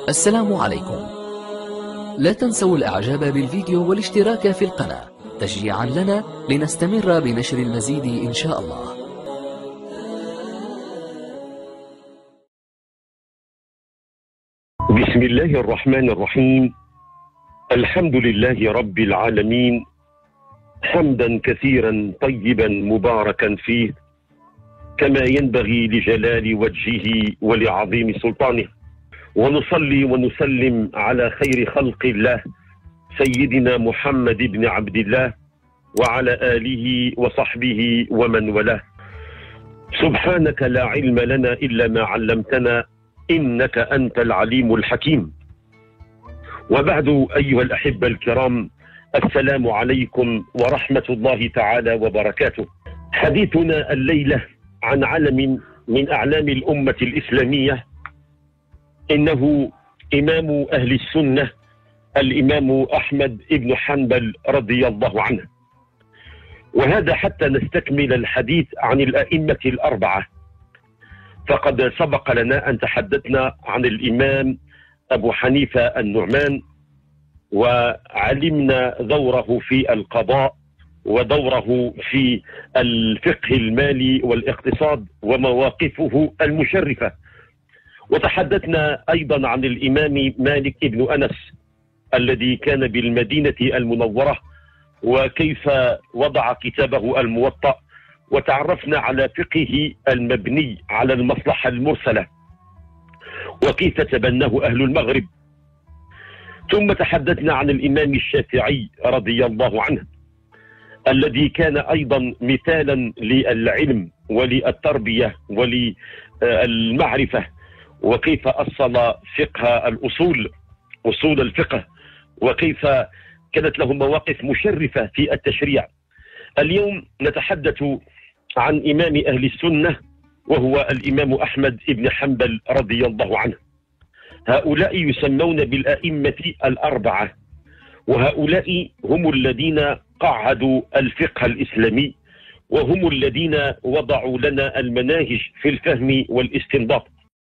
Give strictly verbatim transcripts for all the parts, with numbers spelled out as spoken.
السلام عليكم. لا تنسوا الاعجاب بالفيديو والاشتراك في القناة تشجيعا لنا لنستمر بنشر المزيد ان شاء الله. بسم الله الرحمن الرحيم. الحمد لله رب العالمين، حمدا كثيرا طيبا مباركا فيه كما ينبغي لجلال وجهه ولعظيم سلطانه، ونصلي ونسلم على خير خلق الله سيدنا محمد بن عبد الله وعلى آله وصحبه ومن والاه. سبحانك لا علم لنا إلا ما علمتنا إنك أنت العليم الحكيم. وبعد أيها الأحبة الكرام، السلام عليكم ورحمة الله تعالى وبركاته. حديثنا الليلة عن علم من أعلام الأمة الإسلامية، إنه إمام أهل السنة الإمام أحمد بن حنبل رضي الله عنه. وهذا حتى نستكمل الحديث عن الأئمة الأربعة، فقد سبق لنا أن تحدثنا عن الإمام أبو حنيفة النعمان، وعلمنا دوره في القضاء ودوره في الفقه المالي والاقتصاد ومواقفه المشرفة. وتحدثنا أيضا عن الإمام مالك بن أنس الذي كان بالمدينة المنورة، وكيف وضع كتابه الموطأ، وتعرفنا على فقهه المبني على المصلحة المرسلة وكيف تبناه أهل المغرب. ثم تحدثنا عن الإمام الشافعي رضي الله عنه الذي كان أيضا مثالا للعلم وللتربية وللمعرفة، وكيف أصل فقه الأصول أصول الفقه، وكيف كانت له مواقف مشرفة في التشريع. اليوم نتحدث عن إمام أهل السنة وهو الإمام أحمد بن حنبل رضي الله عنه. هؤلاء يسمون بالأئمة الأربعة، وهؤلاء هم الذين قعدوا الفقه الإسلامي، وهم الذين وضعوا لنا المناهج في الفهم والاستنباط.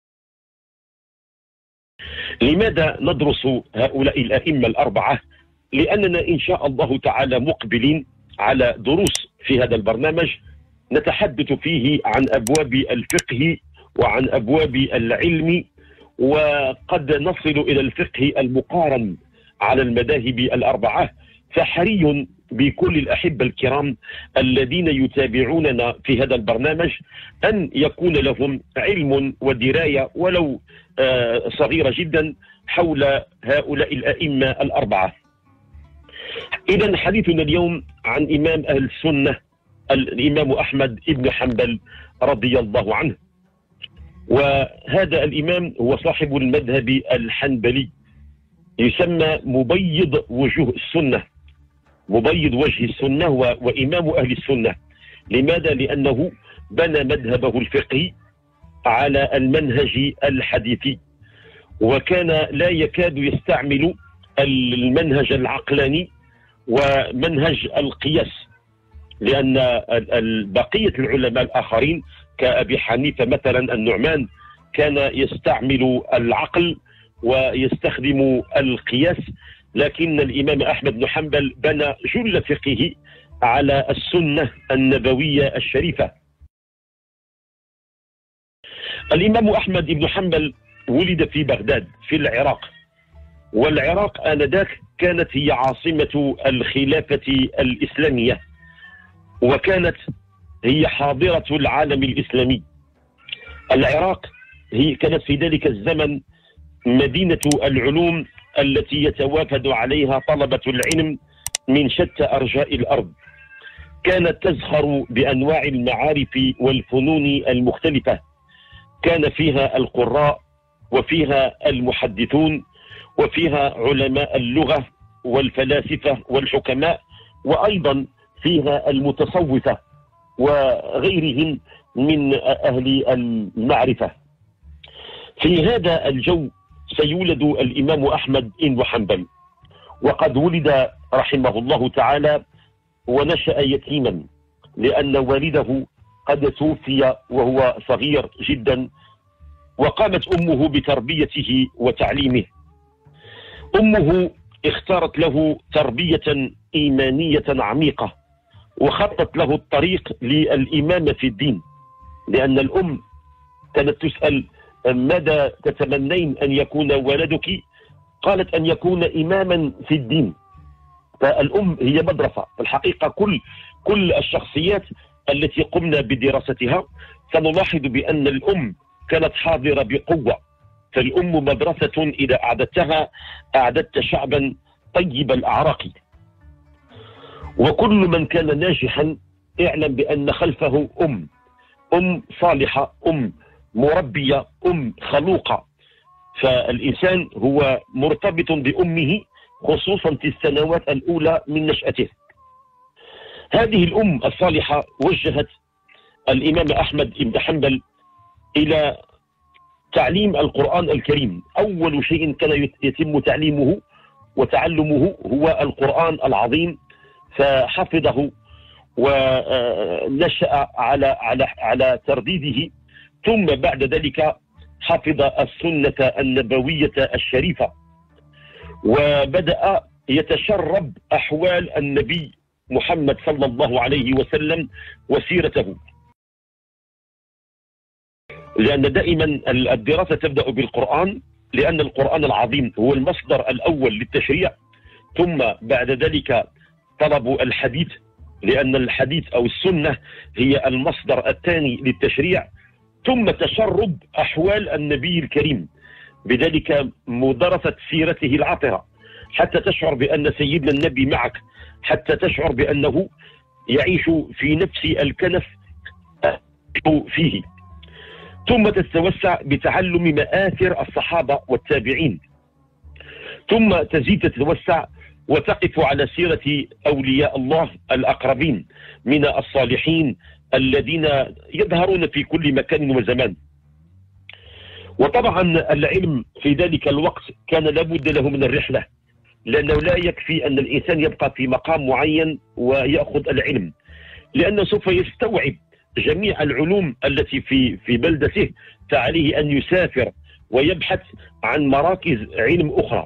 لماذا ندرس هؤلاء الأئمة الأربعة؟ لأننا إن شاء الله تعالى مقبلين على دروس في هذا البرنامج نتحدث فيه عن أبواب الفقه وعن أبواب العلم، وقد نصل إلى الفقه المقارن على المذاهب الأربعة. فحري بكل الأحبة الكرام الذين يتابعوننا في هذا البرنامج أن يكون لهم علم ودراية ولو آه صغيرة جدا حول هؤلاء الأئمة الأربعة. إذن حديثنا اليوم عن إمام أهل السنة الإمام أحمد بن حنبل رضي الله عنه. وهذا الإمام هو صاحب المذهب الحنبلي، يسمى مبيض وجوه السنة، مبيض وجه السنة وإمام أهل السنة. لماذا؟ لأنه بنى مذهبه الفقهي على المنهج الحديثي، وكان لا يكاد يستعمل المنهج العقلاني ومنهج القياس، لأن بقية العلماء الآخرين كأبي حنيفة مثلا النعمان كان يستعمل العقل ويستخدم القياس، لكن الإمام أحمد بن حنبل بنى جل فقهه على السنة النبوية الشريفة. الإمام أحمد بن حنبل ولد في بغداد في العراق، والعراق آنذاك كانت هي عاصمة الخلافة الإسلامية، وكانت هي حاضرة العالم الإسلامي. العراق هي كانت في ذلك الزمن مدينة العلوم التي يتوافد عليها طلبة العلم من شتى أرجاء الأرض. كانت تزخر بأنواع المعارف والفنون المختلفة، كان فيها القراء وفيها المحدثون وفيها علماء اللغة والفلاسفة والحكماء، وأيضا فيها المتصوفة وغيرهم من أهل المعرفة. في هذا الجو سيولد الإمام أحمد بن حنبل، وقد ولد رحمه الله تعالى ونشأ يتيما، لأن والده قد توفي وهو صغير جدا وقامت أمه بتربيته وتعليمه. أمه اختارت له تربية إيمانية عميقة، وخطت له الطريق للإمامة في الدين، لأن الأم كانت تسأل ماذا تتمنين أن يكون ولدك؟ قالت أن يكون إماما في الدين. فالأم هي مدرسة. في الحقيقة كل كل الشخصيات التي قمنا بدراستها سنلاحظ بأن الأم كانت حاضرة بقوة. فالأم مدرسة إذا أعددتها أعددت شعبا طيب الأعراق. وكل من كان ناجحا اعلم بأن خلفه أم أم صالحة، أم مربية، أم خلوقة. فالإنسان هو مرتبط بأمه خصوصا في السنوات الأولى من نشأته. هذه الأم الصالحة وجهت الإمام أحمد بن حنبل إلى تعليم القرآن الكريم. أول شيء كان يتم تعليمه وتعلمه هو القرآن العظيم، فحفظه ونشأ على على على ترديده، ثم بعد ذلك حفظ السنة النبوية الشريفة، وبدأ يتشرب أحوال النبي محمد صلى الله عليه وسلم وسيرته. لأن دائما الدراسة تبدأ بالقرآن، لأن القرآن العظيم هو المصدر الأول للتشريع، ثم بعد ذلك طلب الحديث، لأن الحديث أو السنة هي المصدر الثاني للتشريع، ثم تشرب أحوال النبي الكريم، بذلك مدرسة سيرته العطرة حتى تشعر بأن سيدنا النبي معك، حتى تشعر بأنه يعيش في نفس الكنف فيه. ثم تتوسع بتعلم مآثر الصحابة والتابعين، ثم تزيد تتوسع وتقف على سيرة أولياء الله الأقربين من الصالحين الذين يظهرون في كل مكان وزمان. وطبعا العلم في ذلك الوقت كان لابد له من الرحلة، لأنه لا يكفي أن الإنسان يبقى في مقام معين ويأخذ العلم، لأنه سوف يستوعب جميع العلوم التي في في بلدته، فعليه أن يسافر ويبحث عن مراكز علم أخرى.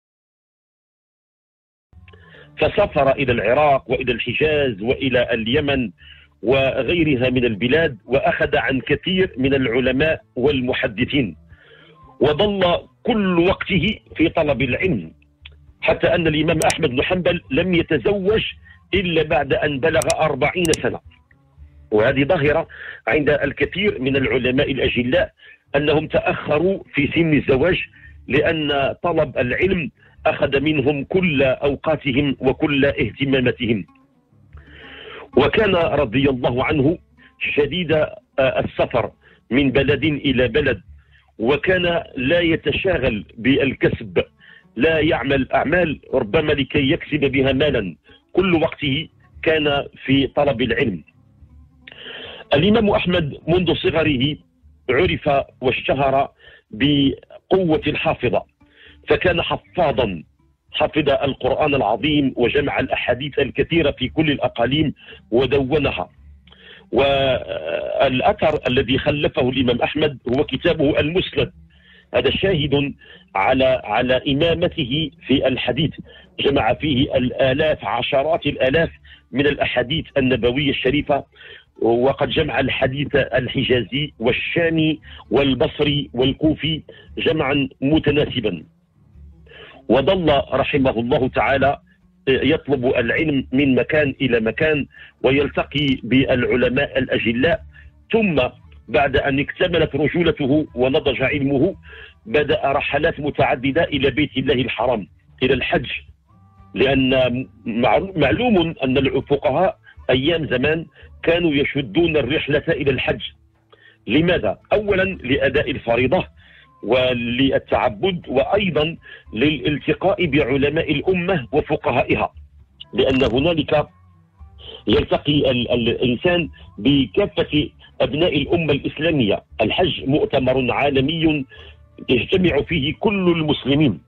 فسافر إلى العراق وإلى الحجاز وإلى اليمن وغيرها من البلاد، وأخذ عن كثير من العلماء والمحدثين، وظل كل وقته في طلب العلم، حتى أن الإمام أحمد بن حنبل لم يتزوج إلا بعد أن بلغ أربعين سنة. وهذه ظاهرة عند الكثير من العلماء الأجلاء أنهم تأخروا في سن الزواج، لأن طلب العلم أخذ منهم كل أوقاتهم وكل اهتماماتهم. وكان رضي الله عنه شديد السفر من بلد إلى بلد، وكان لا يتشاغل بالكسب، لا يعمل أعمال ربما لكي يكسب بها مالا، كل وقته كان في طلب العلم. الإمام أحمد منذ صغره عرف واشتهر بقوة الحافظة، فكان حفاظا، حفظ القرآن العظيم وجمع الأحاديث الكثيرة في كل الأقاليم ودونها. والأثر الذي خلفه الإمام أحمد هو كتابه المسند، هذا شاهد على على إمامته في الحديث، جمع فيه الآلاف عشرات الآلاف من الأحاديث النبوية الشريفة، وقد جمع الحديث الحجازي والشامي والبصري والكوفي جمعا متناسبا. وظل رحمه الله تعالى يطلب العلم من مكان إلى مكان ويلتقي بالعلماء الأجلاء، ثم بعد أن اكتملت رجولته ونضج علمه بدأ رحلات متعددة إلى بيت الله الحرام، إلى الحج، لأن معلوم أن الفقهاء أيام زمان كانوا يشدون الرحلة إلى الحج. لماذا؟ أولا لأداء الفريضة وللتعبد، وأيضا للالتقاء بعلماء الأمة وفقهائها، لأن هنالك يلتقي الإنسان بكافة أبناء الأمة الإسلامية. الحج مؤتمر عالمي يجتمع فيه كل المسلمين.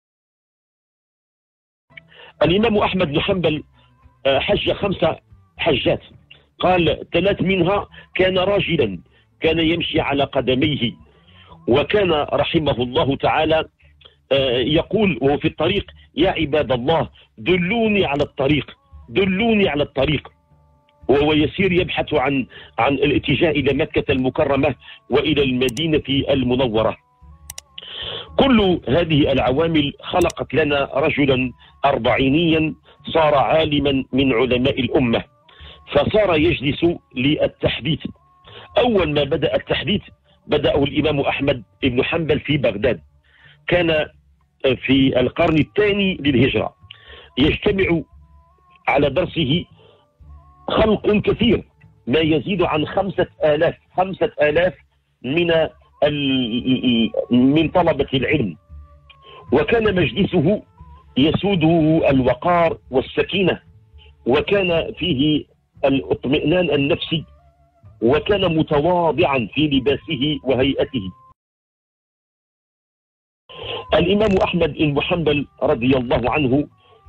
الإمام أحمد بن حنبل حج خمسة حجات، قال ثلاث منها كان راجلا، كان يمشي على قدميه، وكان رحمه الله تعالى يقول وهو في الطريق: يا عباد الله دلوني على الطريق، دلوني على الطريق. وهو يسير يبحث عن عن الاتجاه إلى مكة المكرمة وإلى المدينة المنورة. كل هذه العوامل خلقت لنا رجلا أربعينيا صار عالما من علماء الأمة، فصار يجلس للتحديث. أول ما بدأ التحديث بدأه الإمام أحمد بن حنبل في بغداد، كان في القرن الثاني للهجرة. يجتمع على درسه خلق كثير، ما يزيد عن خمسة آلاف خمسة آلاف من من طلبة العلم، وكان مجلسه يسوده الوقار والسكينة، وكان فيه الاطمئنان النفسي، وكان متواضعا في لباسه وهيئته. الإمام أحمد بن حنبل رضي الله عنه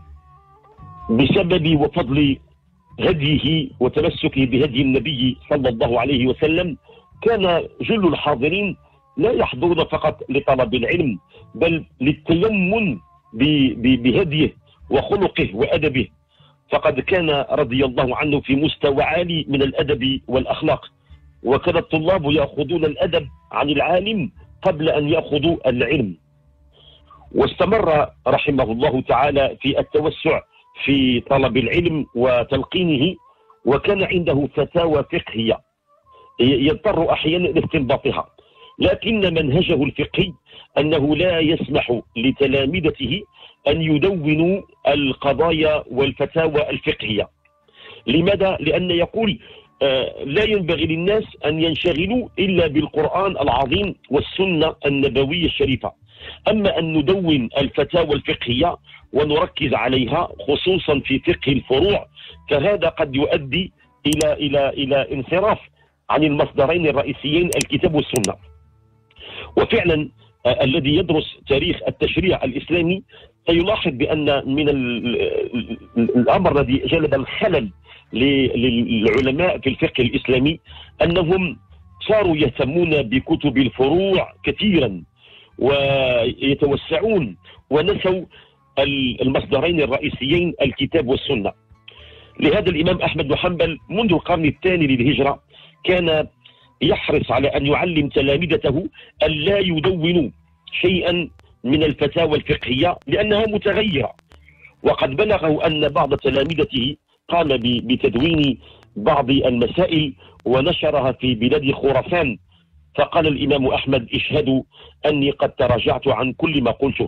بسبب وفضل هديه وتمسكه بهدي النبي صلى الله عليه وسلم كان جل الحاضرين لا يحضرون فقط لطلب العلم، بل للتيمم بهديه وخلقه وأدبه، فقد كان رضي الله عنه في مستوى عالي من الأدب والأخلاق، وكان الطلاب يأخذون الأدب عن العالم قبل أن يأخذوا العلم. واستمر رحمه الله تعالى في التوسع في طلب العلم وتلقينه، وكان عنده فتاوى فقهية يضطر أحيانا لاستنباطها، لكن منهجه الفقهي أنه لا يسمح لتلامذته أن يدونوا القضايا والفتاوى الفقهية. لماذا؟ لأن يقول لا ينبغي للناس أن ينشغلوا إلا بالقرآن العظيم والسنة النبوية الشريفة، أما أن ندون الفتاوى الفقهية ونركز عليها خصوصا في فقه الفروع فهذا قد يؤدي إلى إلى إلى انصراف عن المصدرين الرئيسيين الكتاب والسنة. وفعلا الذي يدرس تاريخ التشريع الإسلامي سيلاحظ بأن من الأمر الذي جلب الخلل للعلماء في الفقه الإسلامي أنهم صاروا يهتمون بكتب الفروع كثيرا ويتوسعون ونسوا المصدرين الرئيسيين الكتاب والسنة. لهذا الإمام أحمد بن حنبل منذ القرن الثاني للهجرة كان يحرص على أن يعلم تلامذته أن لا يدونوا شيئا من الفتاوى الفقهية لأنها متغيرة، وقد بلغه أن بعض تلامذته قام بتدوين بعض المسائل ونشرها في بلاد خراسان، فقال الإمام أحمد: اشهدوا أني قد تراجعت عن كل ما قلته.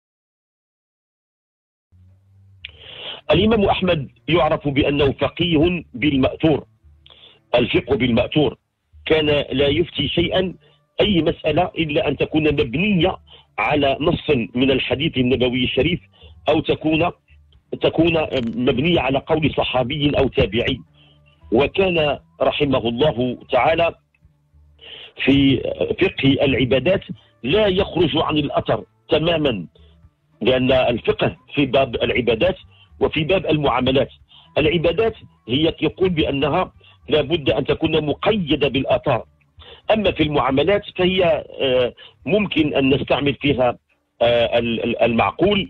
الإمام أحمد يعرف بأنه فقيه بالمأثور، الفقه بالمأثور، كان لا يفتي شيئا أي مسألة إلا أن تكون مبنية على نص من الحديث النبوي الشريف أو تكون تكون مبنية على قول صحابي أو تابعي. وكان رحمه الله تعالى في فقه العبادات لا يخرج عن الأثر تماما، لأن الفقه في باب العبادات وفي باب المعاملات. العبادات هي يقول بأنها لا بد أن تكون مقيدة بالآثار، أما في المعاملات فهي ممكن أن نستعمل فيها المعقول،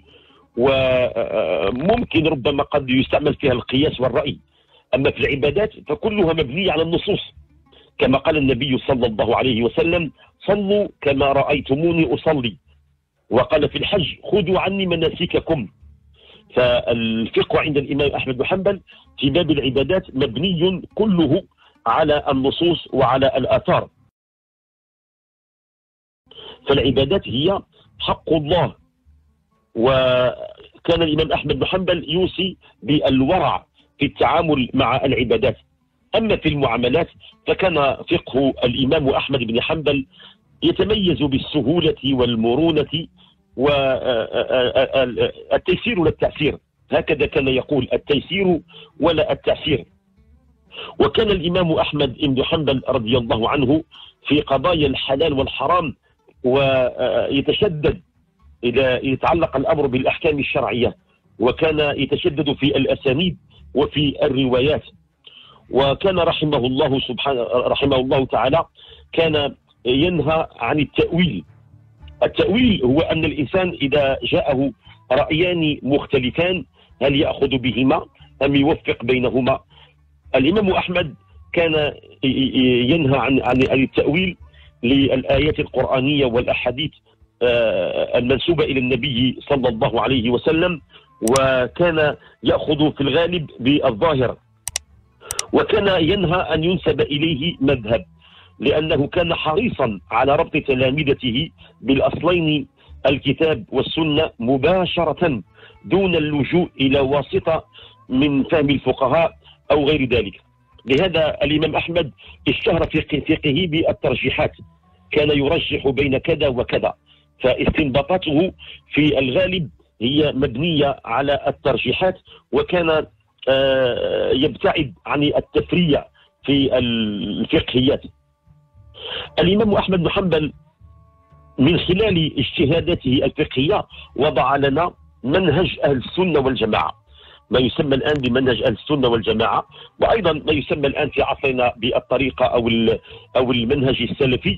وممكن ربما قد يستعمل فيها القياس والرأي. أما في العبادات فكلها مبنية على النصوص، كما قال النبي صلى الله عليه وسلم: صلوا كما رأيتموني أصلي، وقال في الحج: خذوا عني مناسككم. فالفقه عند الإمام أحمد بن حنبل في باب العبادات مبني كله على النصوص وعلى الآثار، فالعبادات هي حق الله. وكان الإمام أحمد بن حنبل يوصي بالورع في التعامل مع العبادات. أما في المعاملات فكان فقه الإمام أحمد بن حنبل يتميز بالسهولة والمرونة والتيسير ولا التعسير، هكذا كان يقول: التيسير ولا التعسير. وكان الإمام أحمد بن حنبل رضي الله عنه في قضايا الحلال والحرام ويتشدد إذا يتعلق الأمر بالأحكام الشرعية، وكان يتشدد في الأسانيد وفي الروايات. وكان رحمه الله سبحانه رحمه الله تعالى كان ينهى عن التأويل. التأويل هو أن الإنسان إذا جاءه رأيان مختلفان هل يأخذ بهما أم يوفق بينهما. الإمام أحمد كان ينهى عن عن التأويل للآيات القرآنية والأحاديث المنسوبة إلى النبي صلى الله عليه وسلم، وكان يأخذ في الغالب بالظاهر، وكان ينهى أن ينسب إليه مذهب، لأنه كان حريصا على ربط تلامذته بالأصلين الكتاب والسنة مباشرة دون اللجوء إلى واسطة من فهم الفقهاء أو غير ذلك. لهذا الإمام أحمد اشتهر في فقهه بالترجيحات، كان يرجح بين كذا وكذا، فاستنباطاته في الغالب هي مبنية على الترجيحات، وكان يبتعد عن التفريع في الفقهيات. الإمام أحمد بن حنبل من خلال اجتهاداته الفقهية وضع لنا منهج أهل السنة والجماعة، ما يسمى الآن بمنهج أهل السنة والجماعة، وأيضا ما يسمى الآن في عصرنا بالطريقة أو أو المنهج السلفي.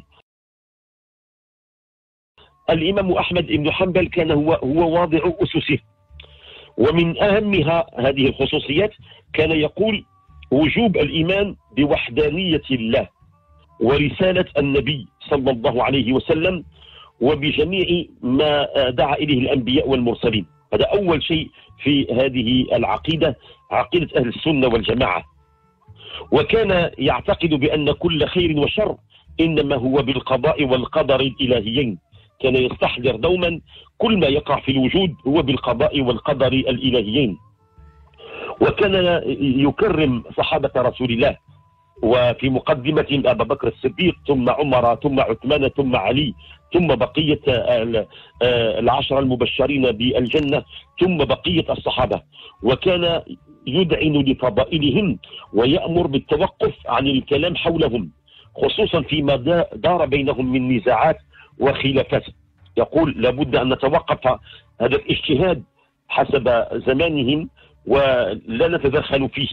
الإمام أحمد بن حنبل كان هو هو واضع أسسه، ومن أهمها هذه الخصوصيات كان يقول وجوب الإيمان بوحدانية الله ورسالة النبي صلى الله عليه وسلم وبجميع ما دعا إليه الأنبياء والمرسلين. هذا أول شيء في هذه العقيدة، عقيدة أهل السنة والجماعة. وكان يعتقد بأن كل خير وشر إنما هو بالقضاء والقدر الإلهيين، كان يستحضر دوما كل ما يقع في الوجود هو بالقضاء والقدر الإلهيين. وكان يكرم صحابة رسول الله، وفي مقدمة أبا بكر الصديق ثم عمر ثم عثمان ثم علي ثم بقية العشرة المبشرين بالجنة ثم بقية الصحابة. وكان يدعن لفضائلهم ويأمر بالتوقف عن الكلام حولهم، خصوصا فيما دار بينهم من نزاعات وخلافات. يقول لابد أن نتوقف هذا الاجتهاد حسب زمانهم ولا نتدخل فيه.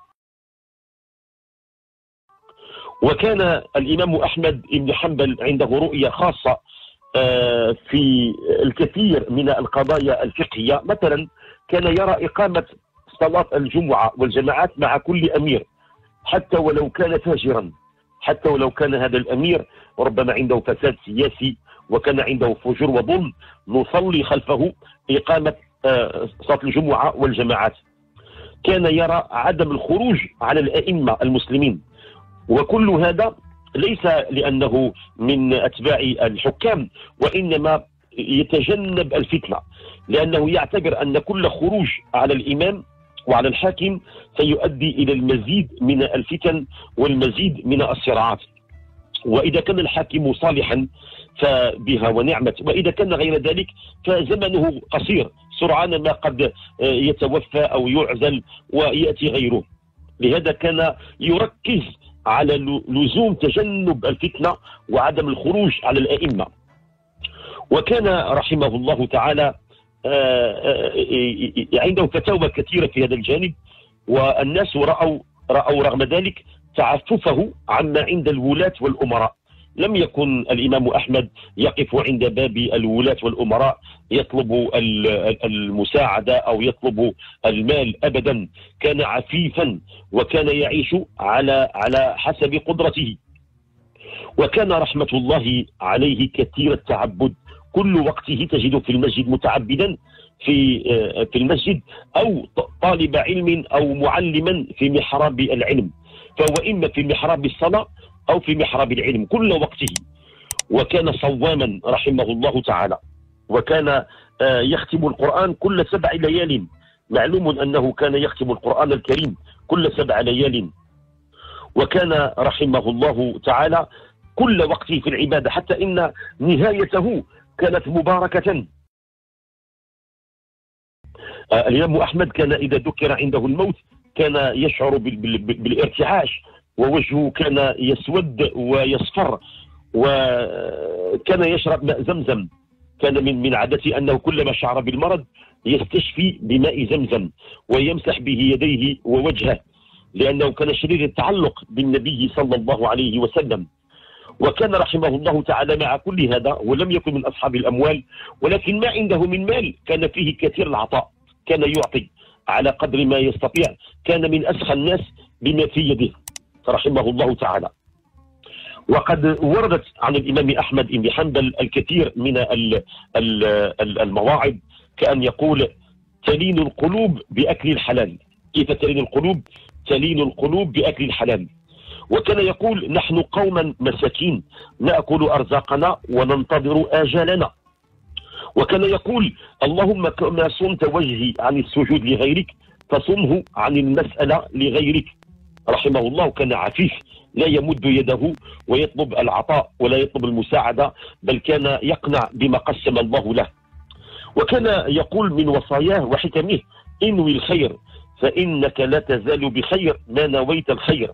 وكان الإمام أحمد بن حنبل عنده رؤية خاصة في الكثير من القضايا الفقهية. مثلا كان يرى إقامة صلاة الجمعة والجماعات مع كل أمير حتى ولو كان فاجرا، حتى ولو كان هذا الأمير ربما عنده فساد سياسي وكان عنده فجور وظلم، نصلي خلفه إقامة صلاة الجمعة والجماعات. كان يرى عدم الخروج على الأئمة المسلمين، وكل هذا ليس لأنه من أتباع الحكام، وإنما يتجنب الفتنة، لأنه يعتبر أن كل خروج على الإمام وعلى الحاكم سيؤدي إلى المزيد من الفتن والمزيد من الصراعات. وإذا كان الحاكم صالحا فبها ونعمت، وإذا كان غير ذلك فزمنه قصير، سرعان ما قد يتوفى أو يعزل ويأتي غيره. لهذا كان يركز على لزوم تجنب الفتنة وعدم الخروج على الأئمة. وكان رحمه الله تعالى عنده فتاوى كثيرة في هذا الجانب، والناس رأوا رأوا رغم ذلك تعففه عما عند الولاة والأمراء. لم يكن الإمام أحمد يقف عند باب الولاة والأمراء يطلب المساعدة أو يطلب المال أبدا، كان عفيفا وكان يعيش على على حسب قدرته. وكان رحمة الله عليه كثير التعبد، كل وقته تجد في المسجد متعبدا في في المسجد، أو طالب علم أو معلما في محراب العلم، فهو إما في محراب الصلاة أو في محراب العلم كل وقته. وكان صواما رحمه الله تعالى، وكان يختم القرآن كل سبع ليال. معلوم أنه كان يختم القرآن الكريم كل سبع ليال. وكان رحمه الله تعالى كل وقته في العبادة، حتى إن نهايته كانت مباركة. الإمام أحمد كان إذا ذكر عنده الموت كان يشعر بالارتعاش، ووجهه كان يسود ويصفر، وكان يشرب ماء زمزم. كان من من عادته أنه كلما شعر بالمرض يستشفي بماء زمزم ويمسح به يديه ووجهه، لأنه كان شديد التعلق بالنبي صلى الله عليه وسلم. وكان رحمه الله تعالى مع كل هذا ولم يكن من أصحاب الأموال، ولكن ما عنده من مال كان فيه كثير العطاء، كان يعطي على قدر ما يستطيع، كان من أسخى الناس بما في يده رحمه الله تعالى. وقد وردت عن الإمام أحمد بن حنبل الكثير من المواعظ، كأن يقول: تلين القلوب بأكل الحلال. كيف تلين القلوب؟ تلين القلوب بأكل الحلال. وكان يقول: نحن قوما مساكين نأكل أرزاقنا وننتظر آجالنا. وكان يقول: اللهم كما صمت وجهي عن السجود لغيرك فصمه عن المسألة لغيرك. رحمه الله كان عفيف، لا يمد يده ويطلب العطاء ولا يطلب المساعدة، بل كان يقنع بما قسم الله له. وكان يقول من وصاياه وحكمه: انوي الخير فإنك لا تزال بخير ما نويت الخير.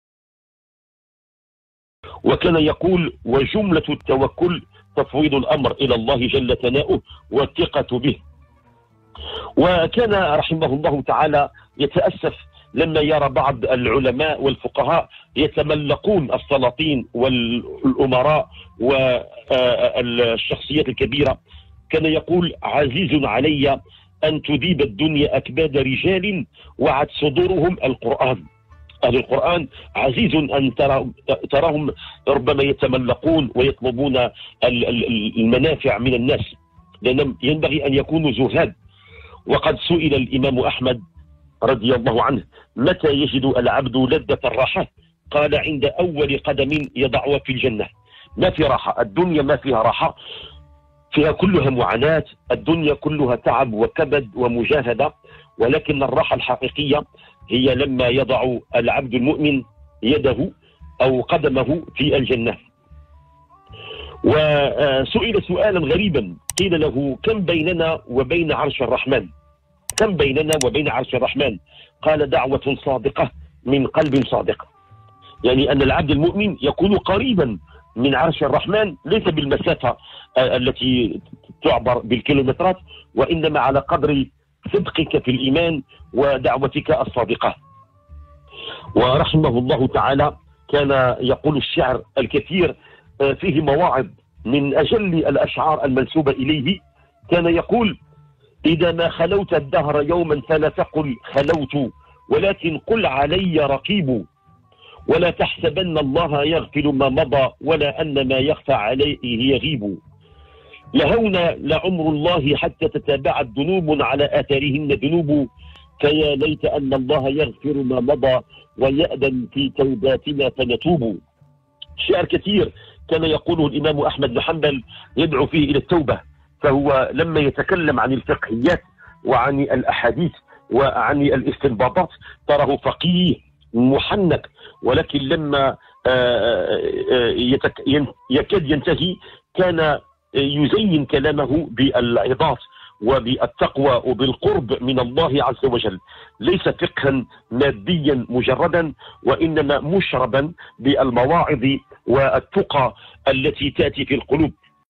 وكان يقول: وجملة التوكل تفويض الأمر إلى الله جل ثناؤه والثقة به. وكان رحمه الله تعالى يتأسف لما يرى بعض العلماء والفقهاء يتملقون السلاطين والأمراء والشخصيات الكبيرة. كان يقول: عزيز علي أن تذيب الدنيا أكباد رجال وعد صدورهم القرآن. أهل القرآن عزيز أن تراهم ربما يتملقون ويطلبون المنافع من الناس، لأنهم ينبغي أن يكونوا زهاد. وقد سئل الإمام أحمد رضي الله عنه: متى يجد العبد لذة الراحة؟ قال: عند أول قدم يضعها في الجنة. ما في راحة، الدنيا ما فيها راحة، فيها كلها معاناة، الدنيا كلها تعب وكبد ومجاهدة، ولكن الراحة الحقيقية هي لما يضع العبد المؤمن يده أو قدمه في الجنة. وسئل سؤالا غريبا، قيل له: كم بيننا وبين عرش الرحمن؟ كم بيننا وبين عرش الرحمن؟ قال: دعوة صادقة من قلب صادق. يعني أن العبد المؤمن يكون قريبا من عرش الرحمن، ليس بالمسافة التي تعبر بالكيلومترات، وإنما على قدر صدقك في الإيمان ودعوتك الصادقة. ورحمه الله تعالى كان يقول الشعر الكثير فيه مواعظ، من أجل الأشعار المنسوبة إليه كان يقول: إذا ما خلوت الدهر يوما فلا تقل خلوت، ولكن قل علي رقيب، ولا تحسبن الله يغفل ما مضى، ولا أن ما يخفى عليه يغيب. لهونا لعمر الله حتى تتابعت ذنوب على آثارهن ذنوب، فيا ليت أن الله يغفر ما مضى ويأذن في توباتنا فنتوب. شعر كثير كان يقوله الإمام أحمد بن حنبل يدعو فيه إلى التوبة. فهو لما يتكلم عن الفقهيات وعن الأحاديث وعن الاستنباطات تراه فقيه محنك، ولكن لما يكاد ينتهي كان يزين كلامه بالعظات وبالتقوى وبالقرب من الله عز وجل، ليس فقها ماديا مجردا، وإنما مشربا بالمواعظ والتقى التي تأتي في القلوب.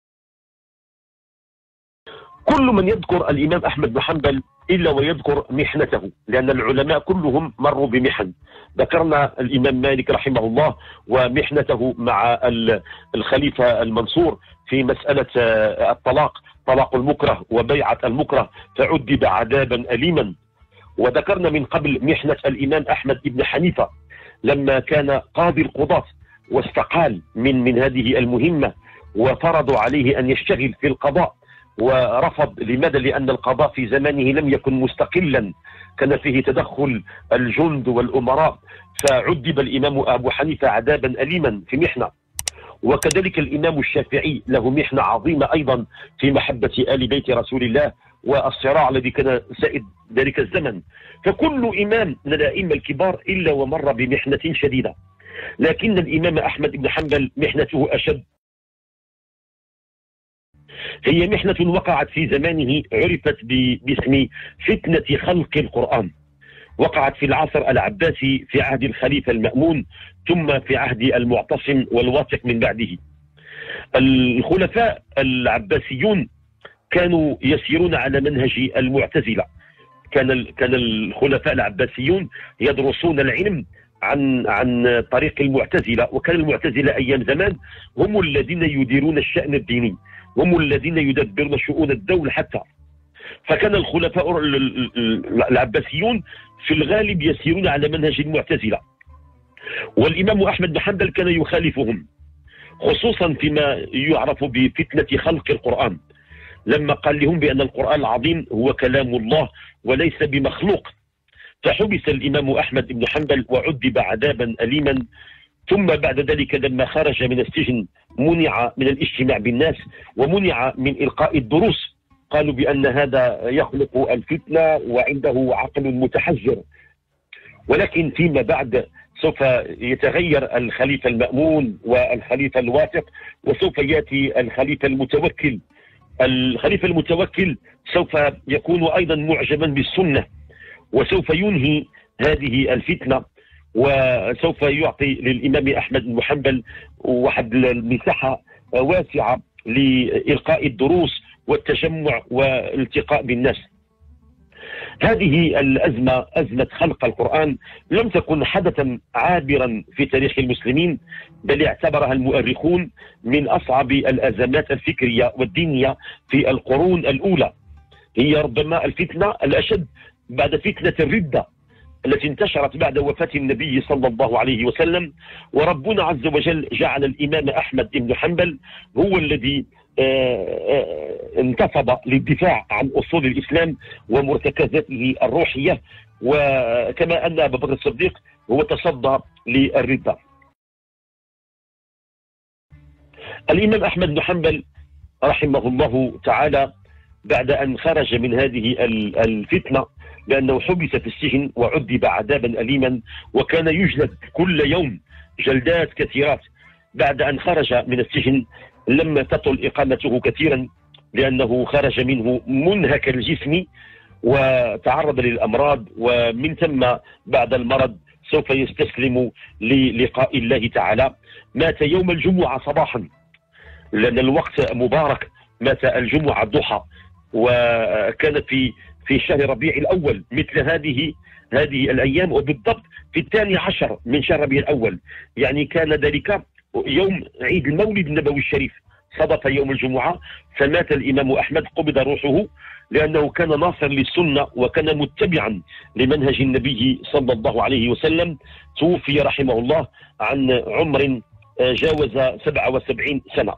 كل من يذكر الإمام أحمد بن حنبل إلا ويذكر محنته، لأن العلماء كلهم مروا بمحن. ذكرنا الإمام مالك رحمه الله ومحنته مع الخليفة المنصور في مسألة الطلاق، طلاق المكره وبيعة المكره، فعذب عذابا أليما. وذكرنا من قبل محنة الإمام أحمد بن حنيفة لما كان قاضي القضاة واستقال من من هذه المهمة، وفرضوا عليه أن يشتغل في القضاء ورفض. لماذا؟ لأن القضاء في زمانه لم يكن مستقلا، كان فيه تدخل الجند والأمراء، فعذب الإمام أبو حنيفة عذابا أليما في محنة. وكذلك الإمام الشافعي له محنة عظيمة أيضا في محبة آل بيت رسول الله والصراع الذي كان سائد ذلك الزمن. فكل إمام من الأئمة الكبار إلا ومر بمحنة شديدة، لكن الإمام أحمد بن حنبل محنته أشد. هي محنة وقعت في زمانه عرفت باسم فتنة خلق القرآن. وقعت في العصر العباسي في عهد الخليفة المأمون، ثم في عهد المعتصم والواثق من بعده. الخلفاء العباسيون كانوا يسيرون على منهج المعتزلة. كان كان الخلفاء العباسيون يدرسون العلم عن عن طريق المعتزلة. وكان المعتزلة أيام زمان هم الذين يديرون الشأن الديني، هم الذين يدبرون شؤون الدولة حتى. فكان الخلفاء العباسيون في الغالب يسيرون على منهج المعتزلة، والإمام أحمد بن حنبل كان يخالفهم، خصوصا فيما يعرف بفتنة خلق القرآن، لما قال لهم بأن القرآن العظيم هو كلام الله وليس بمخلوق. فحبس الإمام أحمد بن حنبل وعذب عذابا أليما، ثم بعد ذلك لما خرج من السجن منع من الاجتماع بالناس ومنع من إلقاء الدروس، قالوا بأن هذا يخلق الفتنة وعنده عقل متحجر. ولكن فيما بعد سوف يتغير الخليفة المأمون والخليفة الواثق، وسوف يأتي الخليفة المتوكل. الخليفة المتوكل سوف يكون أيضا معجبا بالسنة، وسوف ينهي هذه الفتنة، وسوف يعطي للإمام أحمد بن حنبل واحد المساحة واسعة لإلقاء الدروس والتجمع والالتقاء بالناس. هذه الأزمة، أزمة خلق القرآن، لم تكن حدثا عابرا في تاريخ المسلمين، بل اعتبرها المؤرخون من أصعب الأزمات الفكرية والدينية في القرون الأولى. هي ربما الفتنة الأشد بعد فتنة الردة التي انتشرت بعد وفاة النبي صلى الله عليه وسلم. وربنا عز وجل جعل الإمام أحمد بن حنبل هو الذي انتصب للدفاع عن أصول الإسلام ومرتكزاته الروحية، وكما أن أبا بكر الصديق هو تصدى للردة. الإمام أحمد بن حنبل رحمه الله تعالى بعد أن خرج من هذه الفتنة، لأنه حبس في السجن وعذب عذابا أليما وكان يجلد كل يوم جلدات كثيرات، بعد أن خرج من السجن لم تطل إقامته كثيرا، لأنه خرج منه منهك الجسم وتعرض للأمراض، ومن ثم بعد المرض سوف يستسلم للقاء الله تعالى. مات يوم الجمعة صباحا، لأن الوقت مبارك، مات الجمعة الضحى، وكان في في شهر ربيع الأول مثل هذه هذه الأيام، وبالضبط في الثاني عشر من شهر ربيع الأول، يعني كان ذلك يوم عيد المولد النبوي الشريف، صدف يوم الجمعة، فمات الإمام أحمد، قبض روحه، لأنه كان ناصر للسنة وكان متبعا لمنهج النبي صلى الله عليه وسلم. توفي رحمه الله عن عمر جاوز سبعة وسبعين سنة.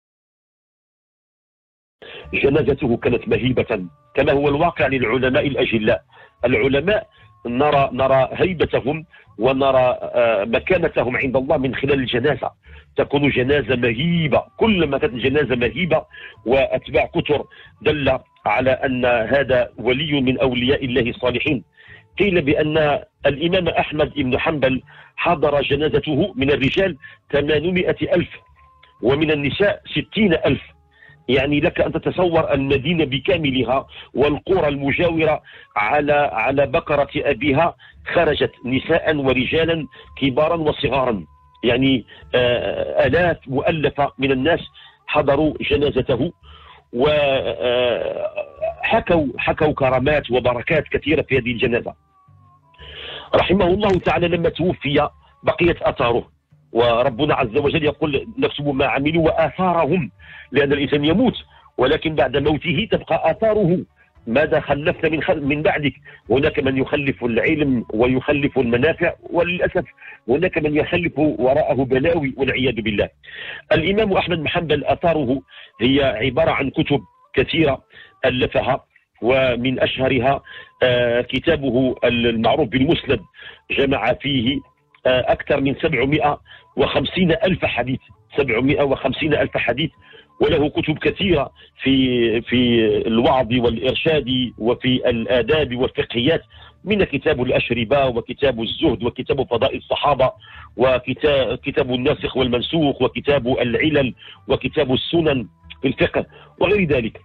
جنازته كانت مهيبة كما هو الواقع للعلماء الأجلاء. العلماء نرى نرى هيبتهم ونرى مكانتهم عند الله من خلال الجنازة. تكون جنازة مهيبة، كلما كانت الجنازة مهيبة وأتباع كثر دل على أن هذا ولي من أولياء الله الصالحين. قيل بأن الإمام أحمد بن حنبل حضر جنازته من الرجال ثمانمائة ألف ومن النساء ستين ألف. يعني لك أن تتصور المدينة بكاملها والقرى المجاورة على على بقرة أبيها خرجت نساء ورجالا كبارا وصغارا، يعني آلاف مؤلفة من الناس حضروا جنازته، وحكوا حكوا كرامات وبركات كثيرة في هذه الجنازة. رحمه الله تعالى لما توفي بقيت آثاره، وربنا عز وجل يقول نكتب ما عملوا وآثارهم، لأن الإنسان يموت ولكن بعد موته تبقى آثاره، ماذا خلفت من خل... من بعدك. هناك من يخلف العلم ويخلف المنافع، وللأسف هناك من يخلف وراءه بلاوي والعياذ بالله. الإمام أحمد بن حنبل آثاره هي عبارة عن كتب كثيرة ألفها، ومن أشهرها آه كتابه المعروف بالمسند، جمع فيه آه أكثر من سبعمائة وخمسين ألف حديث، سبعمائة وخمسين ألف حديث. وله كتب كثيرة في في الوعظ والإرشاد وفي الآداب والفقهيات، من كتاب الأشربة وكتاب الزهد وكتاب فضائل الصحابة وكتاب كتاب الناسخ والمنسوخ وكتاب العلل وكتاب السنن في الفقه وغير ذلك.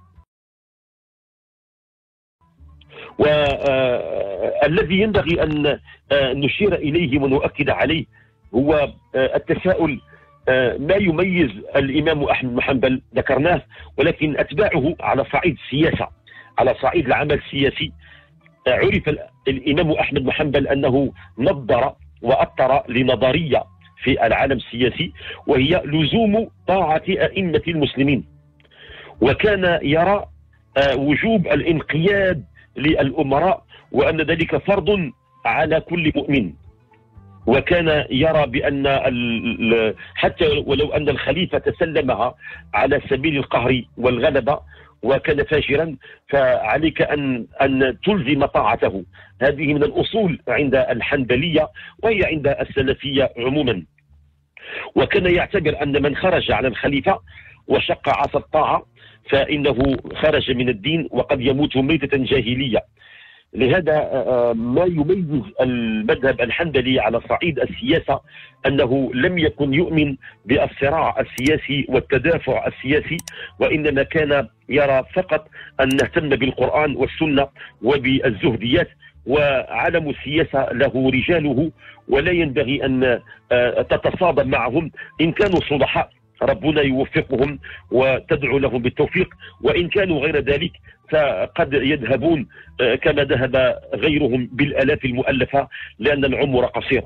والذي ينبغي أن نشير إليه ونؤكد عليه هو التساؤل، ما يميز الإمام أحمد بن حنبل ذكرناه، ولكن أتباعه على صعيد السياسة، على صعيد العمل السياسي. عرف الإمام أحمد بن حنبل أنه نظر وأطر لنظرية في العالم السياسي، وهي لزوم طاعة أئمة المسلمين. وكان يرى وجوب الانقياد للأمراء وأن ذلك فرض على كل مؤمن. وكان يرى بأن حتى ولو أن الخليفة تسلمها على سبيل القهر والغلبة وكان فاجرا، فعليك أن أن تلزم طاعته. هذه من الأصول عند الحنبلية وهي عند السلفية عموما. وكان يعتبر أن من خرج على الخليفة وشق عصا الطاعة فإنه خرج من الدين وقد يموت ميتة جاهلية. لهذا ما يميز المذهب الحنبلي على صعيد السياسة أنه لم يكن يؤمن بالصراع السياسي والتدافع السياسي، وإنما كان يرى فقط أن نهتم بالقرآن والسنة وبالزهديات. وعالم السياسة له رجاله ولا ينبغي أن تتصادم معهم. إن كانوا صلحاء ربنا يوفقهم وتدعو لهم بالتوفيق، وإن كانوا غير ذلك فقد يذهبون كما ذهب غيرهم بالآلاف المؤلفة، لأن العمر قصير.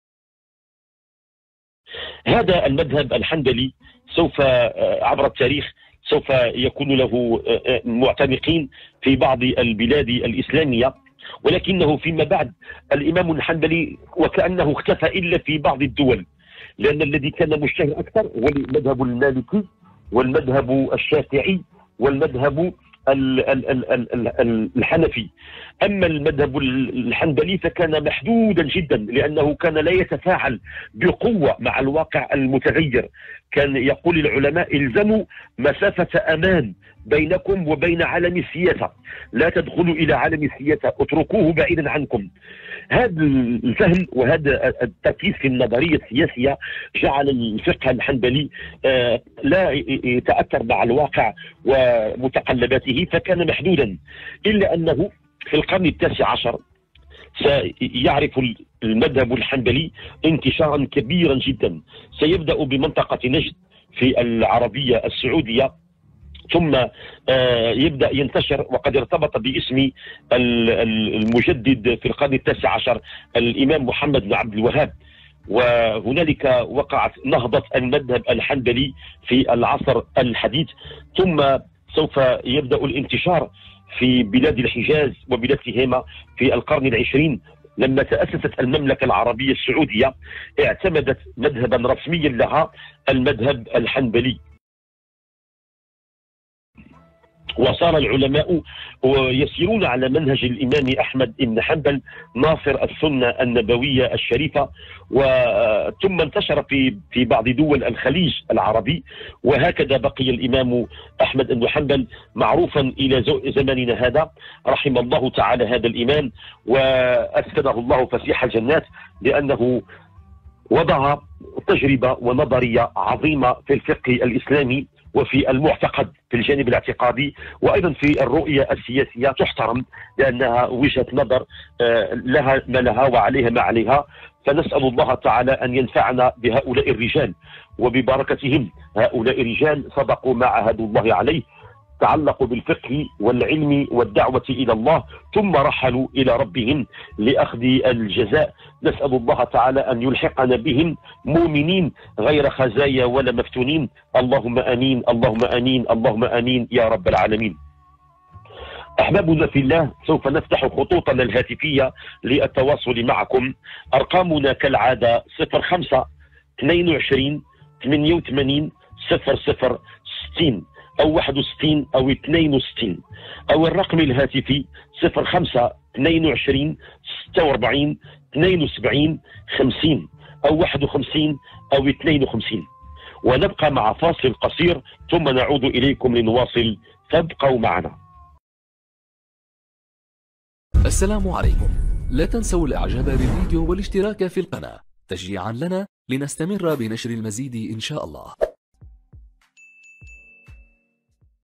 هذا المذهب الحنبلي سوف عبر التاريخ سوف يكون له معتنقين في بعض البلاد الإسلامية، ولكنه فيما بعد الإمام الحنبلي وكأنه اختفى إلا في بعض الدول، لأن الذي كان مشتهر أكثر هو المذهب المالكي والمذهب الشافعي والمذهب الحنفي. أما المذهب الحنبلي فكان محدودا جدا، لأنه كان لا يتفاعل بقوة مع الواقع المتغير. كان يقول العلماء: الزموا مسافة أمان بينكم وبين عالم السياسة، لا تدخلوا إلى عالم السياسة، اتركوه بعيدا عنكم. هذا الفهم وهذا التركيز في النظرية السياسية جعل الفقه الحنبلي لا يتأثر مع الواقع ومتقلباته، فكان محدودا. إلا أنه في القرن التاسع عشر سيعرف المذهب الحنبلي انتشارا كبيرا جدا. سيبدأ بمنطقة نجد في العربية السعودية، ثم يبدأ ينتشر، وقد ارتبط باسم المجدد في القرن التاسع عشر الإمام محمد بن عبد الوهاب. وهنالك وقعت نهضة المذهب الحنبلي في العصر الحديث. ثم سوف يبدأ الانتشار في بلاد الحجاز وبلاد تهامة في القرن العشرين. لما تأسست المملكة العربية السعودية اعتمدت مذهبا رسميا لها المذهب الحنبلي، وصار العلماء يسيرون على منهج الإمام أحمد بن حنبل ناصر السنة النبوية الشريفة. وثم انتشر في في بعض دول الخليج العربي، وهكذا بقي الإمام أحمد بن حنبل معروفا إلى زماننا هذا. رحم الله تعالى هذا الإمام وأسكنه الله فسيح الجنات، لأنه وضع تجربة ونظرية عظيمة في الفقه الإسلامي وفي المعتقد في الجانب الاعتقادي، وأيضا في الرؤية السياسية تحترم، لأنها وجهة نظر لها ما لها وعليها ما عليها. فنسأل الله تعالى أن ينفعنا بهؤلاء الرجال وببركتهم. هؤلاء الرجال صدقوا ما عاهدوا الله عليه، تعلقوا بالفقه والعلم والدعوة إلى الله، ثم رحلوا إلى ربهم لأخذ الجزاء. نسأل الله تعالى أن يلحقنا بهم مؤمنين غير خزايا ولا مفتونين. اللهم آمين، اللهم آمين، اللهم آمين يا رب العالمين. أحبابنا في الله، سوف نفتح خطوطنا الهاتفية للتواصل معكم. أرقامنا كالعادة صفر خمسة اثنين وعشرين ثمانية وثمانين صفر صفر ستين أو واحد وستين أو اثنين وستين، أو الرقم الهاتفي صفر خمسة اثنين وعشرين ستة وأربعين اثنين وسبعين خمسين أو واحد وخمسين أو اثنين وخمسين. ونبقى مع فاصل قصير ثم نعود إليكم لنواصل، فابقوا معنا. السلام عليكم. لا تنسوا الإعجاب بالفيديو والاشتراك في القناة تشجيعا لنا لنستمر بنشر المزيد إن شاء الله.